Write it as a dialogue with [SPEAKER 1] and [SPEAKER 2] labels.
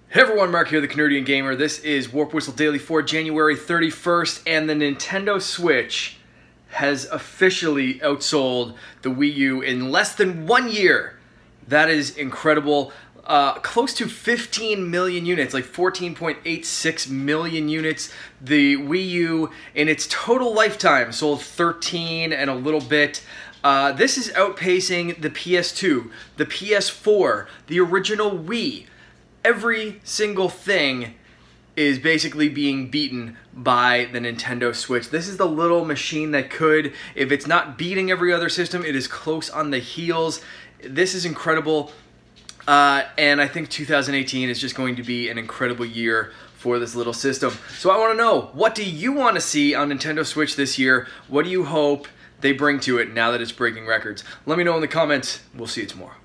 [SPEAKER 1] Hey everyone, Mark here, the Canardian Gamer. This is Warp Whistle Daily for January 31st, and the Nintendo Switch has officially outsold the Wii U in less than 1 year. That is incredible. Close to 15 million units, like 14.86 million units. The Wii U, in its total lifetime, sold 13 and a little bit. This is outpacing the PS2, the PS4, the original Wii. Every single thing is basically being beaten by the Nintendo Switch. This is the little machine that could, if it's not beating every other system, it is close on the heels. This is incredible, and I think 2018 is just going to be an incredible year for this little system. So I want to know, what do you want to see on Nintendo Switch this year? What do you hope they bring to it now that it's breaking records? Let me know in the comments. We'll see you tomorrow.